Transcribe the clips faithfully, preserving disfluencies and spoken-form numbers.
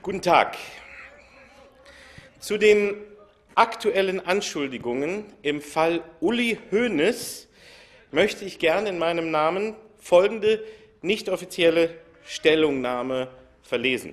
Guten Tag. Zu den aktuellen Anschuldigungen im Fall Uli Hoeneß möchte ich gerne in meinem Namen folgende nicht offizielle Stellungnahme verlesen.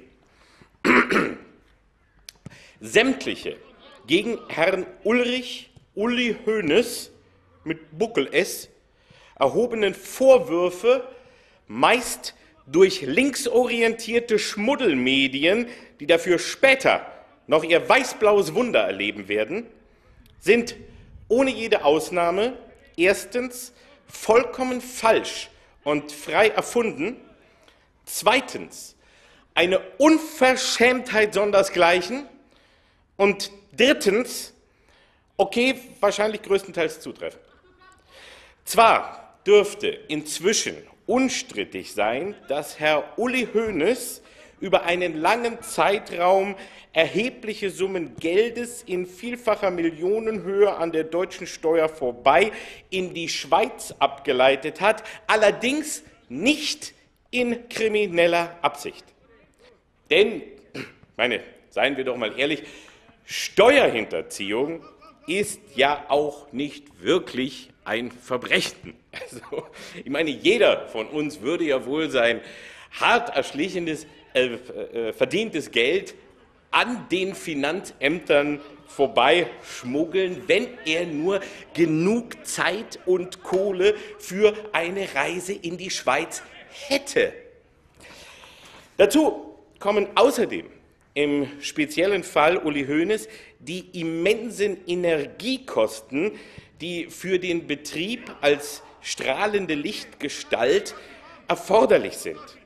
Sämtliche gegen Herrn Ulrich Uli Hoeneß mit Buckel S erhobenen Vorwürfe, meist durch linksorientierte Schmuddelmedien, die dafür später noch ihr weißblaues Wunder erleben werden, sind ohne jede Ausnahme erstens vollkommen falsch und frei erfunden, zweitens eine Unverschämtheit sondersgleichen und drittens, okay, wahrscheinlich größtenteils zutreffend. Zwar dürfte inzwischen unstrittig sein, dass Herr Uli Hoeneß über einen langen Zeitraum erhebliche Summen Geldes in vielfacher Millionenhöhe an der deutschen Steuer vorbei in die Schweiz abgeleitet hat, allerdings nicht in krimineller Absicht. Denn, meine, seien wir doch mal ehrlich, Steuerhinterziehung ist ja auch nicht wirklich ein Verbrechen. Also, ich meine, jeder von uns würde ja wohl sein hart erschlichenes, äh, äh, verdientes Geld an den Finanzämtern vorbeischmuggeln, wenn er nur genug Zeit und Kohle für eine Reise in die Schweiz hätte. Dazu kommen außerdem im speziellen Fall Uli Hoeneß die immensen Energiekosten, die für den Betrieb als strahlende Lichtgestalt erforderlich sind.